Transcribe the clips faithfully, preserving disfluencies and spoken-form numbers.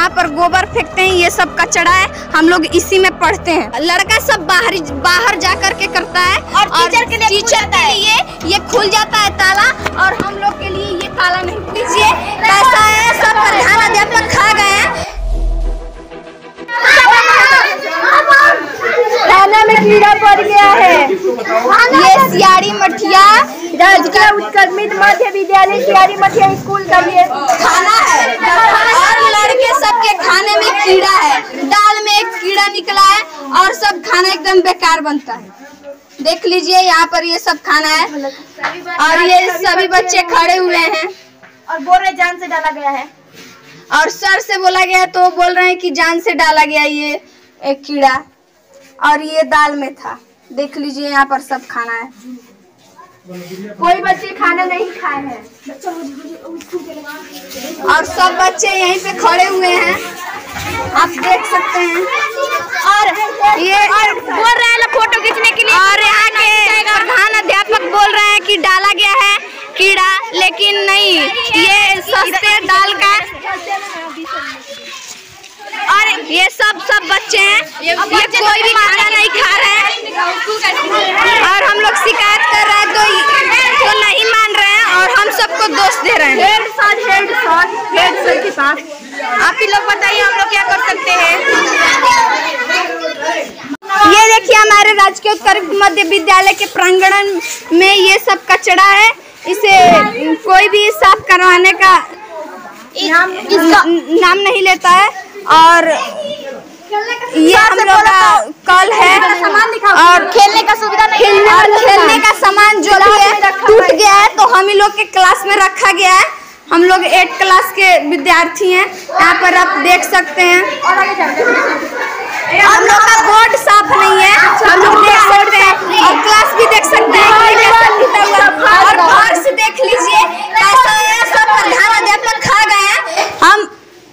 यहाँ पर गोबर फेंकते हैं, ये सब कचरा है, हम लोग इसी में पढ़ते हैं। लड़का सब बाहर बाहर जा कर के करता है और टीचर के लिए टीचर के लिए ये खुल जाता है ताला, और हम लोग के लिए ये ताला नहीं। लीजिए कैसा है, सब प्रधानाध्यापक खा गए हैं। खाना में कीड़ा पड़ गया है। ये सियाड़ी मठिया राजकीय उत्क्रमित मध्य विद्यालय सियाड़ी मठिया स्कूल का ये खाना है, और लड़के सबके खाने में कीड़ा है, दाल में एक कीड़ा निकला है और सब खाना एकदम बेकार बनता है। देख लीजिए यहाँ पर ये सब खाना है, और ये सभी बच्चे खड़े हुए हैं और बोल रहे जान से डाला गया है, और सर से बोला गया तो बोल रहे हैं कि जान से डाला गया ये एक कीड़ा, और ये दाल में था। देख लीजिए यहाँ पर सब खाना है, कोई बच्चे खाना नहीं खाए हैं, और सब बच्चे यहीं पे खड़े हुए हैं, आप देख सकते हैं। और ये और बोल रहे हैं फोटो खींचने के लिए, और यहाँ के प्रधान अध्यापक बोल रहे हैं कि डाला गया है कीड़ा, लेकिन नहीं, ये सस्ते दाल का, और ये सब सब बच्चे हैं, ये कोई भी खाना नहीं खा रहे हैं, और हम लोग शिकायत कर रहे हैं तो तो नहीं मान रहे हैं, और हम सबको दोष दे रहे हैं। Head sir head sir head sir के पास आप ही लोग बताइए हम लोग क्या कर सकते हैं। ये देखिए हमारे राजकीय उत्कृष्ट मध्य विद्यालय के प्रांगण में ये सब कचरा है, इसे कोई भी साफ करवाने का इसका नाम नहीं लेता है, और ये हम लोग का कल है, और खेलने का सुविधा नहीं है, और खेलने का सामान जो भी है टूट गया है, तो हम ही लोग के क्लास में रखा गया है। हम लोग एट क्लास के विद्यार्थी हैं, यहाँ पर आप देख सकते हैं। हम लोग का बोर्ड साफ नहीं है, हम लोग देख सकते हैं, और क्लास भी देख सकते हैं कि कैसा टूटा हुआ, और बाहर से देख लीजिए कैसा है, सब प्रधानाध्यापक खा गए हैं। हम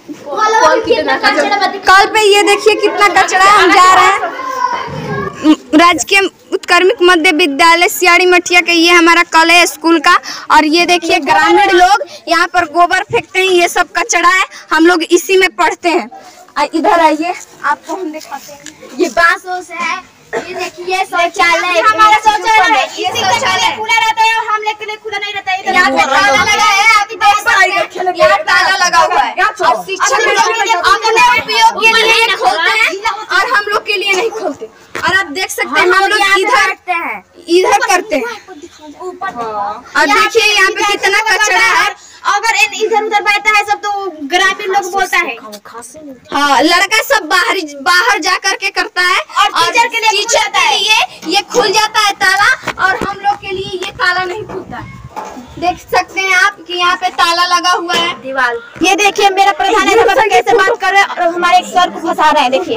कल पे ये देखिए कितना कचरा है, हम जा रहे हैं राजकीय उत्क्रमित मध्य विद्यालय सियाड़ी मठिया के, ये हमारा कल है स्कूल का, और ये देखिए ग्रामीण लोग यहाँ पर गोबर फेंकते हैं, ये सब कचरा है, हम लोग इसी में पढ़ते हैं। इधर आइए, आपको हम दिखाते हैं। ये बांसों से है, ये देखिए शौचालय, हमारा शौचालय है, इसी शौचालय खुला रहता है और हम लोग के लिए खुला नहीं रहता है। यहाँ पे ताला लगा है, आप देख सकते हैं, यहाँ ताला लगा हुआ है, और शिक्षक लोग अपने उपयोग के लिए खोलते हैं और हम लोग के लिए नहीं खोलते, और आप देख सकते हैं हम लोग इधर इधर करते हैं, और देखिए यहाँ पे कितना कचरा है। अगर इधर उधर बैठता है सब तो ग्रामीण लोग बोलता है। हाँ, लड़का सब बाहर बाहर जा कर के करता है, और टीचर के लिए टीचर के लिए ये खुल जाता है ताला, और हम लोग के लिए ये ताला नहीं खुलता है। देख सकते हैं आप कि यहाँ पे ताला लगा हुआ है दीवार। ये देखिए मेरा प्रधान अध्यापक कैसे बात कर रहे हैं और हमारे एक सर को फंसा रहे हैं। देखिए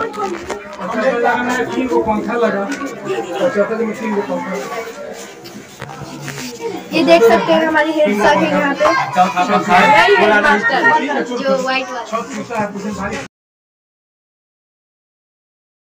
ये देख सकते हैं हमारी हेड सर है यहाँ पे, जो व्हाइट वाला।